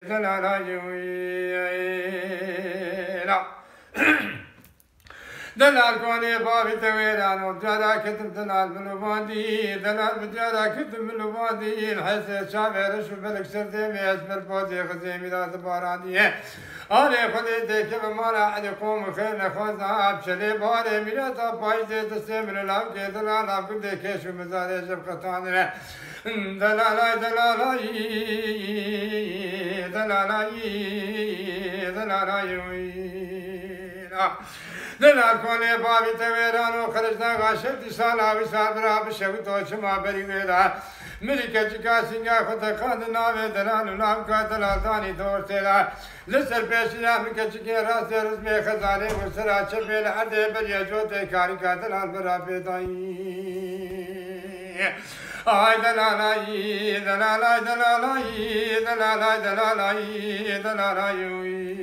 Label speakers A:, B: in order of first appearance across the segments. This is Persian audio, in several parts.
A: دلال كوني بابي تويران وبجارا كتب دلال ملوباندي دلال بجارا كتب ملوباندي الحس شافر شو بلك سردي ميز بالبوزي خزيمي ذات باراندي آره خودی دیگه به ما را علیکم خیر نخواست آب چلی باره میره تا پایزه دسته من لام که دلال آب کن دیگه شو مزاره جب خطان ره دلالای دلالای دلالای دلالای دلال کنه بابی تویران و خرجنا غاشب سال آبی سال برا بشوی تو شما بری ویدا میری که چکا سینگا خود خاند ناوی دلال و نام که دلال دانی دور سیلا لسر پیشی همی که چکی راست رزمی خزانه و سرا چپیل عده بری جوته کاری که دلال برا پیدایی آی دلالای دلالای دلالای دلالای دلالای دلالای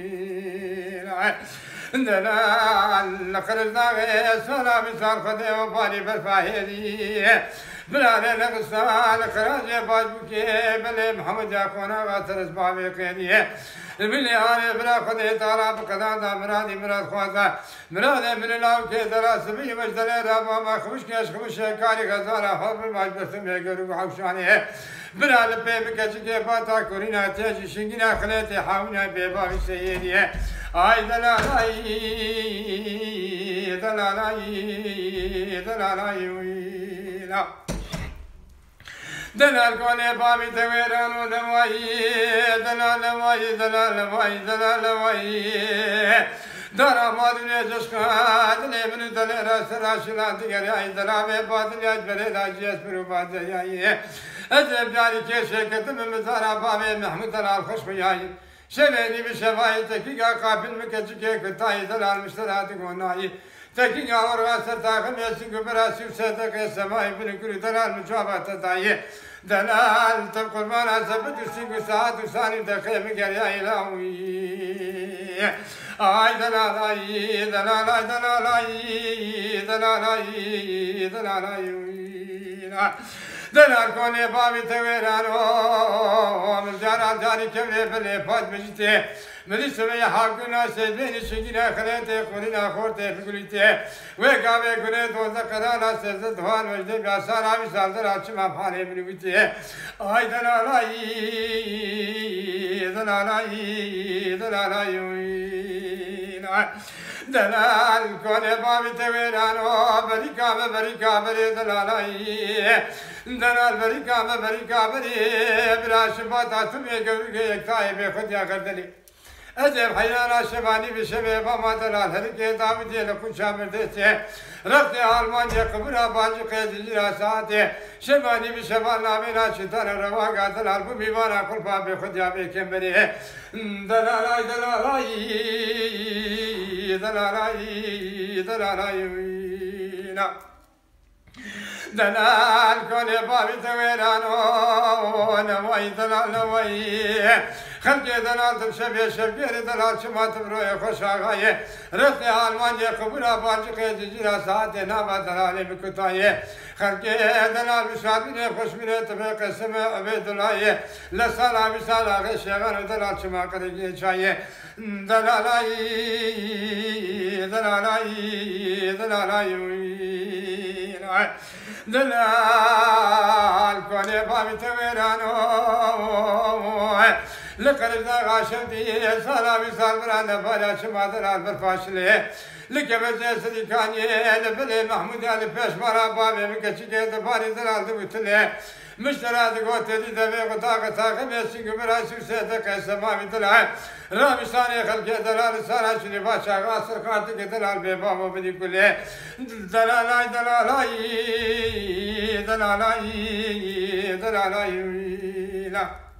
A: دلال خرجنا سونا مثال خدي وبالي بالفاهري بلا لغسال خراج باج بكي بلي محمد يكونا غاتر اسبابي قيني بلي هاني بلا خدي تعالى بقضاء دا مرادي مراد خوازا مراد من الله كي دراس بي مجدل رابا ما خمش كيش خمش كاري غزالا حب باج بسم يقرو حوشاني بلا لبي بكي باتا كورينا تيجي شنجينا خليتي حاونا بيبابي سيدي آی دلالای دلالای دلالای ویلا دلال کنه بابی تویران و دمایی دلال وای دلال وای دلال وای دارا مادنی جشکا دلی من دلی راست راشلان دیگری ای دلال بادلی اجبری داجیس برو بادلی ازب جاری کشه کتم مزارا بابی محمود دلال خوش بیایی شبيني بشفاي تكيكا قابل مكتشكي كتاي دلال مشتراتي قوناي تكيكا ورغاسر تاخم يسيكو براسي وسيدك السماي بنكري دلال مجوابة تتاي دلال تبقل مانا سبت وسيكو ساعات وساني دخي مقريا إلاوي آي دلالاي دلالاي دلالاي دلالاي دلالاي دلال کنه بابی تویران و من جاری کمره بله پاد بجیته ملی سوی حاکونا سیدینی شگینا خلیته خورینا خورته فکریته و گاوه کنه دوزه قرانا سیزد دوان وجده بیاسان آبی سالدر آچم آفانه بنویته آی دلالایی دلالایی دلالایی دلال کنه بابی تویران و بریکا بری دلالایی دلال بریکا بری براش باتا تمی گوی که یک تایی به خود یا کردلی عجب حیانا شبانی بشبه باما دلال هر که داویدی لکن شامل دیسته رفت آلمانیا قبرا باجی قیدی جرا ساعته شبانی بشبان نامینا شتان رواقا دلال بو میوانا کلپا به خود یا به کم بری دلالای دلالای دلالای دلالای دلال کنه بابی تویران و نوای دلال نوای خلقی دلال تم شبیر دلال شما تم روی خوش آغای رفت آلمانی قبولا باجی قیدی جیرا ساعت نابا دلالی بکتای خلقی دلال بشابین خوش میره تبه قسم عبید اللہی لسالا بسالا غی شیغان دلال شما قدگی چای دلالای دلالای دلالای دلال کنه بابی تویرانو لقرجنا غاشم دی سالا بسال برانه بالا شما دلال برفاشله لکبزه صدیقانی لبلی محمود علی پیشمارا بابی مکچی که دباری دلال دبوتله مشترات قوت دي دبي قطاق تاقم يسيق براسي وسيدك السماوي دلال رامشاني خلق دلال سارا شني باشا غاصر قاتك دلال بيبابا بدي كله دلالاي دلالاي دلالاي دلالاي لا